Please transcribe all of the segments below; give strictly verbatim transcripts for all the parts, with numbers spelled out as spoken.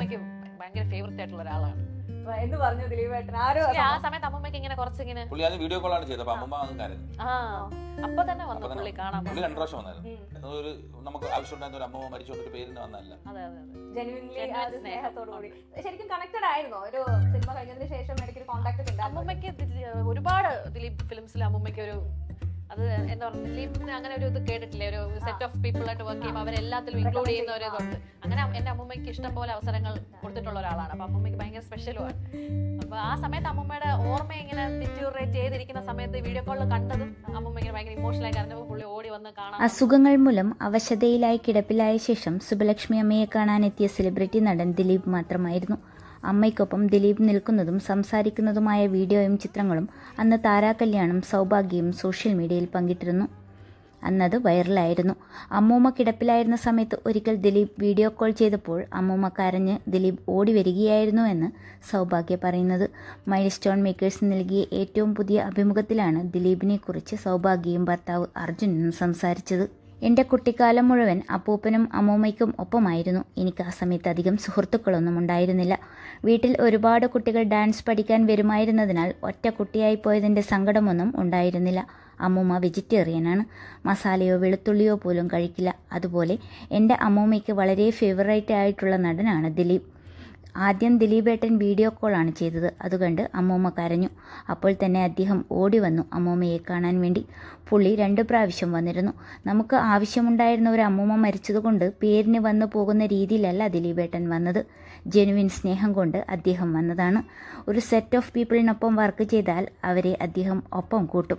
അമ്മൂമ്മയ്ക്ക് ഭയങ്കര ഫേവറേറ്റ് ആയിട്ടുള്ള ഒരാളാണ്. എന്ന് പറഞ്ഞു ദിലീപേട്ടൻ. ആരും ആ സമയത്ത് അമ്മൂമ്മയ്ക്ക് ഇങ്ങനെ കുറച്ചിങ്ങനെ വീഡിയോ കോളാണ് ചെയ്തത്. അമ്മ ആ അപ്പൊ തന്നെ വന്നു പുള്ളി കാണാൻ. പുള്ളി രണ്ടു പ്രാവശ്യം വന്നായിരുന്നു. ഒരു നമുക്ക് ആവശ്യമുണ്ടായിരുന്ന ഒരു അമ്മ മരിച്ചോണ്ടൊരു പേരിന് വന്നല്ല. അതെ അതെ ജെനുവിൻലി സ്നേഹത്തോടുകൂടി ശരിക്കും കണക്റ്റഡ് ആയിരുന്നോ? ഒരു സിനിമ കഴിഞ്ഞതിന് ശേഷം ഇടയ്ക്ക് കോൺടാക്ട് ഉണ്ട്. അമ്മൂമ്മയ്ക്ക് ഒരുപാട് ദിലീപ് ഫിലിംസിൽ അമ്മൂമ്മയ്ക്ക് ഒരു അത് എന്താ പറയുക, ദിലീപിന് അങ്ങനെ ഒരു ഇത് കേട്ടിട്ടില്ലേ, ഒരു സെറ്റ് ഓഫ് പീപ്പിൾ ആയിട്ട് വർക്ക് ചെയ്യുമ്പോൾ അവരെല്ലാത്തിലും ഇൻക്ലൂഡ് ചെയ്യുന്ന ഒരു ഇതുണ്ട്. അങ്ങനെ എന്റെ അമ്മൂമ്മയ്ക്ക് ഇഷ്ടം പോലെ അവസരങ്ങൾ കൊടുത്തിട്ടുള്ള ഒരാളാണ്. അപ്പൊ അമ്മൂമ്മയ്ക്ക് ഭയങ്കര സ്പെഷ്യലുമാണ്. അപ്പൊ ആ സമയത്ത് അമ്മൂമ്മയുടെ ഓർമ്മ ഇങ്ങനെ ഡിറ്റീറിയേറ്റ് ചെയ്തിരിക്കുന്ന സമയത്ത് വീഡിയോ കോളിൽ കണ്ടതും അമ്മൂമ്മ ഇങ്ങനെ ഭയങ്കര ഇമോഷണലായി കരഞ്ഞപ്പോൾ പുള്ളി ഓടി വന്ന് കാണാൻ. അസുഖങ്ങൾ മൂലം അവശതയിലായി കിടപ്പിലായ ശേഷം സുബ്ബലക്ഷ്മി അമ്മയെ കാണാനെത്തിയ സെലിബ്രിറ്റി നടൻ ദിലീപ് മാത്രമായിരുന്നു. അമ്മയ്ക്കൊപ്പം ദിലീപ് നിൽക്കുന്നതും സംസാരിക്കുന്നതുമായ വീഡിയോയും ചിത്രങ്ങളും അന്ന് താരാകല്യാണും സൗഭാഗ്യയും സോഷ്യൽ മീഡിയയിൽ പങ്കിട്ടിരുന്നു. അന്നത് വൈറലായിരുന്നു. അമ്മൂമ്മ കിടപ്പിലായിരുന്ന സമയത്ത് ഒരിക്കൽ ദിലീപ് വീഡിയോ കോൾ ചെയ്തപ്പോൾ അമ്മൂമ്മ കരഞ്ഞ് ദിലീപ് ഓടി വരികയായിരുന്നു എന്ന് സൗഭാഗ്യ പറയുന്നത്. മൈൽ സ്റ്റോൺ മേക്കേഴ്സ് നൽകിയ ഏറ്റവും പുതിയ അഭിമുഖത്തിലാണ് ദിലീപിനെ കുറിച്ച് സൗഭാഗ്യയും ഭർത്താവ് അർജുനും സംസാരിച്ചത്. എൻ്റെ കുട്ടിക്കാലം മുഴുവൻ അപ്പൂപ്പനും അമ്മൂമ്മയ്ക്കും ഒപ്പമായിരുന്നു. എനിക്ക് ആ സമയത്ത് അധികം സുഹൃത്തുക്കളൊന്നും ഉണ്ടായിരുന്നില്ല. വീട്ടിൽ ഒരുപാട് കുട്ടികൾ ഡാൻസ് പഠിക്കാൻ വരുമായിരുന്നതിനാൽ ഒറ്റ കുട്ടിയായി പോയതിൻ്റെ സങ്കടമൊന്നും ഉണ്ടായിരുന്നില്ല. അമ്മൂമ്മ വെജിറ്റേറിയനാണ്. മസാലയോ വെളുത്തുള്ളിയോ പോലും കഴിക്കില്ല. അതുപോലെ എൻ്റെ അമ്മൂമ്മയ്ക്ക് വളരെ ഫേവറേറ്റ് ആയിട്ടുള്ള നടനാണ് ദിലീപ്. ആദ്യം ദിലീപേട്ടൻ വീഡിയോ കോളാണ് ചെയ്തത്. അതുകണ്ട് അമ്മൂമ്മ കരഞ്ഞു. അപ്പോൾ തന്നെ അദ്ദേഹം ഓടി വന്നു അമ്മൂമ്മയെ കാണാൻ വേണ്ടി. പുള്ളി രണ്ടു പ്രാവശ്യം വന്നിരുന്നു. നമുക്ക് ആവശ്യമുണ്ടായിരുന്ന ഒരു അമ്മൂമ്മ മരിച്ചതുകൊണ്ട് പേരിന് വന്നു പോകുന്ന രീതിയിലല്ല ദിലീപേട്ടൻ വന്നത്. ജെനുവിൻ സ്നേഹം കൊണ്ട് അദ്ദേഹം വന്നതാണ്. ഒരു സെറ്റ് ഓഫ് പീപ്പിളിനൊപ്പം വർക്ക് ചെയ്താൽ അവരെ അദ്ദേഹം ഒപ്പം കൂട്ടും.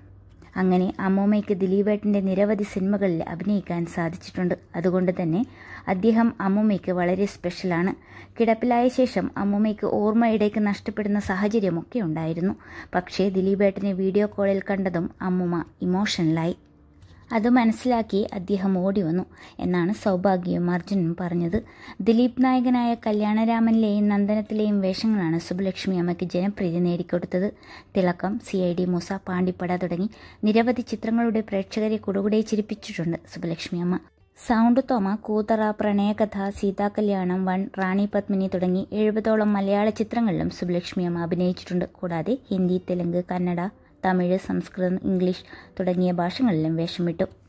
അങ്ങനെ അമ്മൂമ്മയ്ക്ക് ദിലീപേട്ടൻ്റെ നിരവധി സിനിമകളിൽ അഭിനയിക്കാൻ സാധിച്ചിട്ടുണ്ട്. അതുകൊണ്ട് തന്നെ അദ്ദേഹം അമ്മൂമ്മയ്ക്ക് വളരെ സ്പെഷ്യലാണ്. കിടപ്പിലായ ശേഷം അമ്മൂമ്മയ്ക്ക് ഓർമ്മ ഇടയ്ക്ക് നഷ്ടപ്പെടുന്ന സാഹചര്യമൊക്കെ ഉണ്ടായിരുന്നു. പക്ഷേ ദിലീപേട്ടനെ വീഡിയോ കോളിൽ കണ്ടതും അമ്മൂമ്മ ഇമോഷണലായി. അത് മനസ്സിലാക്കി അദ്ദേഹം ഓടി വന്നു എന്നാണ് സൗഭാഗ്യയും അർജുനും പറഞ്ഞത്. ദിലീപ് നായകനായ കല്യാണരാമനിലെയും നന്ദനത്തിലെയും വേഷങ്ങളാണ് സുബ്ബലക്ഷ്മി അമ്മയ്ക്ക് ജനപ്രീതി നേടിക്കൊടുത്തത്. Thilakkam, C I D Moosa, Pandippada തുടങ്ങി നിരവധി ചിത്രങ്ങളുടെ പ്രേക്ഷകരെ കുടുകുടെ ചിരിപ്പിച്ചിട്ടുണ്ട് സുബ്ബലക്ഷ്മി അമ്മ. സൗണ്ട് തോമ, കൂതറ, പ്രണയകഥ, സീതാകല്യാണം, വൺ, റാണി പത്മിനി തുടങ്ങി എഴുപതോളം മലയാള ചിത്രങ്ങളിലും സുബ്ബലക്ഷ്മി അമ്മ അഭിനയിച്ചിട്ടുണ്ട്. കൂടാതെ ഹിന്ദി, തെലുങ്ക്, കന്നഡ, തമിഴ്, സംസ്കൃതം, ഇംഗ്ലീഷ് തുടങ്ങിയ ഭാഷകളിലും വേഷമിട്ടു.